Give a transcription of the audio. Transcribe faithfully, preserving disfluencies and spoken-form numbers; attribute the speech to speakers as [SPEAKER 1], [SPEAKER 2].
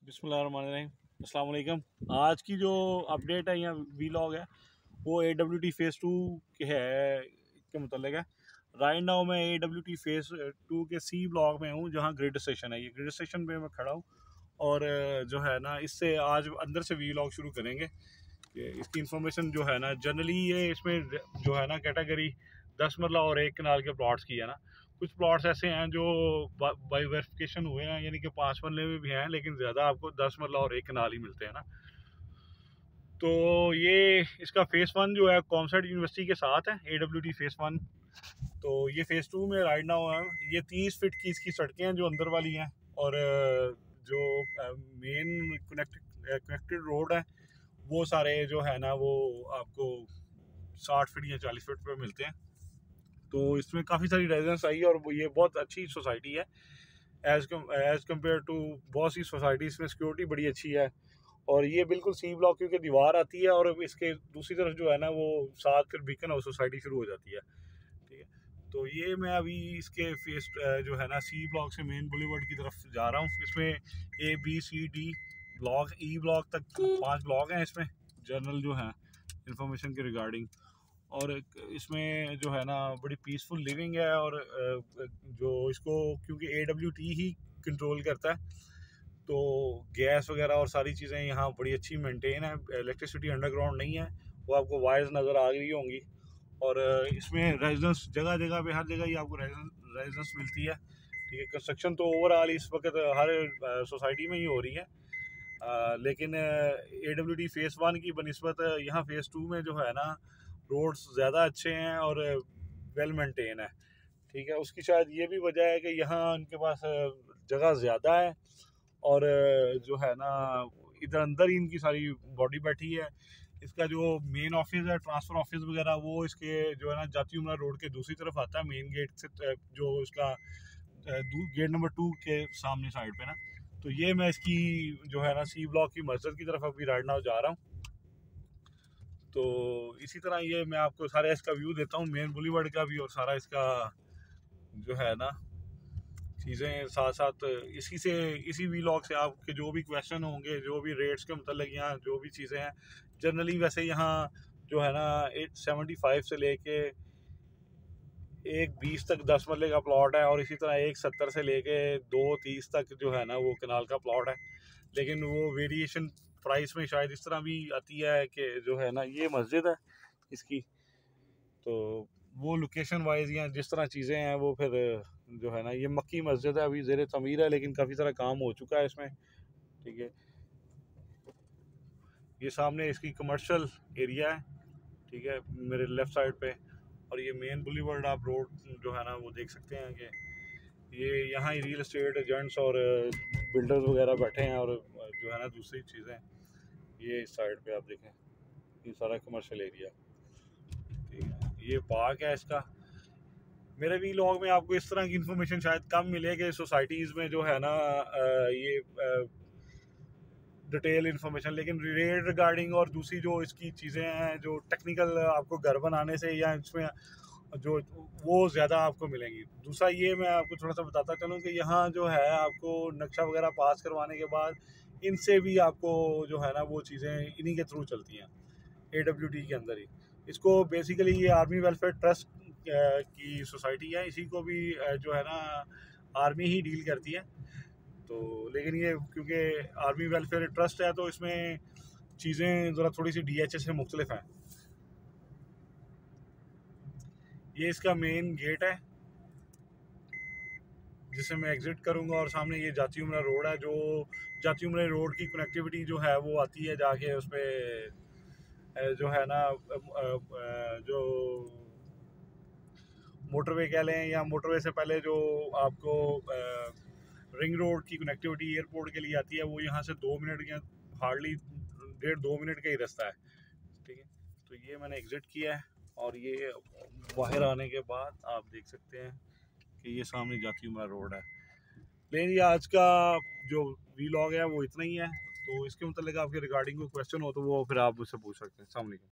[SPEAKER 1] बिस्मिल्लाहिर्रहमानिर्रहीम, अस्सलाम वालेकुम। आज की जो अपडेट है या वीलॉग है वो A W T phase two के है के मतलब है। राइट नाउ मैं A W T phase two के सी ब्लॉक में हूँ, जहाँ ग्रिड स्टेशन है। ये ग्रिड स्टेशन पे मैं खड़ा हूँ और जो है ना, इससे आज अंदर से वीलॉग शुरू करेंगे कि इसकी इंफॉर्मेशन जो है ना, जनरली ये इसमें जो है ना कैटेगरी दस मरला और एक कनाल के प्लॉट्स की है ना। कुछ प्लॉट्स ऐसे हैं जो बाई वेरिफिकेशन हुए हैं, यानी कि पाँच मरले में भी हैं, लेकिन ज़्यादा आपको दस मरला और एक कनाल ही मिलते हैं ना। तो ये इसका फेज़ वन जो है कॉमसेट यूनिवर्सिटी के साथ है, A W T phase one. तो ये फ़ेज़ टू में राइट नाउ है। ये तीस फिट की इसकी सड़कें हैं जो अंदर वाली हैं, और जो मेन कनेक्टेड कनेक्टेड रोड है वो सारे जो है ना वो आपको साठ फिट या चालीस फिट पे मिलते हैं। तो इसमें काफ़ी सारी रेजिडेंस आई है और ये बहुत अच्छी सोसाइटी है as come as compare to बहुत सी सोसाइटीज़ में। सिक्योरिटी बड़ी अच्छी है और ये बिल्कुल सी ब्लॉक क्योंकि दीवार आती है और इसके दूसरी तरफ जो है ना वो साथ फिर बीकन हाउस सोसाइटी शुरू हो जाती है। ठीक है, तो ये मैं अभी इसके फेस जो है ना सी ब्लॉक से मेन बुलेवर्ड की तरफ जा रहा हूँ। इसमें A B C D block, E block तक पांच ब्लॉक हैं इसमें जनरल जो है इंफॉर्मेशन के रिगार्डिंग। और इसमें जो है ना बड़ी पीसफुल लिविंग है, और जो इसको क्योंकि ए डब्ल्यू टी ही कंट्रोल करता है, तो गैस वगैरह और सारी चीज़ें यहाँ बड़ी अच्छी मेंटेन है। इलेक्ट्रिसिटी अंडरग्राउंड नहीं है, वो आपको वायर्स नज़र आ गई होंगी। और इसमें रेजिडेंस जगह जगह पे हर जगह ही आपको रेजिडेंस मिलती है। ठीक है, कंस्ट्रक्शन तो ओवरऑल इस वक्त हर सोसाइटी में ही हो रही है, आ, लेकिन A W T phase one की बनिस्बत यहाँ फ़ेज़ टू में जो है ना रोड्स ज़्यादा अच्छे हैं और वेल मेंटेन है। ठीक है, उसकी शायद ये भी वजह है कि यहाँ उनके पास जगह ज़्यादा है, और जो है ना इधर अंदर ही इनकी सारी बॉडी बैठी है। इसका जो मेन ऑफिस है, ट्रांसफ़र ऑफिस वगैरह, वो इसके जो है ना जाती उमरा रोड के दूसरी तरफ आता है, मेन गेट से, जो इसका गेट नंबर टू के सामने साइड पे ना। तो ये मैं इसकी जो है ना सी ब्लॉक की मस्जिद की तरफ अभी राइट नाउ जा रहा हूँ। तो इसी तरह ये मैं आपको सारा इसका व्यू देता हूँ, मेन बुलीवर्ड का भी और सारा इसका जो है ना चीज़ें साथ साथ इसी से इसी वीलॉग से आपके जो भी क्वेश्चन होंगे, जो भी रेट्स के मतलब यहाँ जो भी चीज़ें हैं जनरली, वैसे यहाँ जो है ना एट सेवेंटी फाइव से लेके एक बीस तक दस मरले का प्लॉट है, और इसी तरह एक सत्तर से लेके दो तीस तक जो है ना वो कनाल का प्लॉट है। लेकिन वो वेरिएशन प्राइस में शायद इस तरह भी आती है कि जो है ना ये मस्जिद है इसकी, तो वो लोकेशन वाइज या जिस तरह चीज़ें हैं वो फिर जो है ना, ये मक्की मस्जिद है, अभी ज़ेर तमीर है, लेकिन काफ़ी सारा काम हो चुका है इसमें। ठीक है, ये सामने इसकी कमर्शियल एरिया है। ठीक है, मेरे लेफ़्ट साइड पे, और ये मेन बुलीवर्ड आप रोड जो है ना वो देख सकते हैं कि ये यहाँ ही रियल एस्टेट एजेंट्स और बिल्डर्स वगैरह बैठे हैं, और जो है ना दूसरी चीज़ें ये इस साइड पे आप देखें, ये सारा कमर्शियल एरिया। ठीक है, ये पार्क है इसका। मेरे वी लॉग में आपको इस तरह की इन्फॉर्मेशन शायद कम मिले कि सोसाइटीज़ में जो है ना ये डिटेल इन्फॉर्मेशन, लेकिन रेट रिगार्डिंग और दूसरी जो इसकी चीज़ें हैं जो टेक्निकल आपको घर बनाने से या इसमें जो वो ज़्यादा आपको मिलेंगी। दूसरा ये मैं आपको थोड़ा सा बताता चलूँ कि यहाँ जो है आपको नक्शा वगैरह पास करवाने के बाद इनसे भी आपको जो है ना वो चीज़ें इन्हीं के थ्रू चलती हैं, ए डब्ल्यू टी के अंदर ही। इसको बेसिकली ये आर्मी वेलफेयर ट्रस्ट की सोसाइटी है, इसी को भी जो है ना आर्मी ही डील करती है। तो लेकिन ये क्योंकि आर्मी वेलफेयर ट्रस्ट है तो इसमें चीज़ें ज़रा थोड़ी सी डी एच ए से मुख्तलिफ हैं। ये इसका मेन गेट है जिसे मैं एग्ज़िट करूंगा, और सामने ये जाती उमरा रोड है। जो जाती उमरा रोड की कनेक्टिविटी जो है वो आती है जाके उस पर जो है ना जो मोटरवे कह लें, या मोटरवे से पहले जो आपको रिंग रोड की कनेक्टिविटी एयरपोर्ट के लिए आती है, वो यहाँ से दो मिनट या हार्डली डेढ़ दो मिनट का ही रास्ता है। ठीक है, तो ये मैंने एग्ज़िट किया है, और ये बाहर आने के बाद आप देख सकते हैं कि ये सामने जाती उमरा रोड है। लेकिन ये आज का जो वीलॉग है वो इतना ही है। तो इसके मतलब आपके रिगार्डिंग कोई क्वेश्चन हो तो वो फिर आप मुझसे पूछ सकते हैं। अस्सलाम वालेकुम।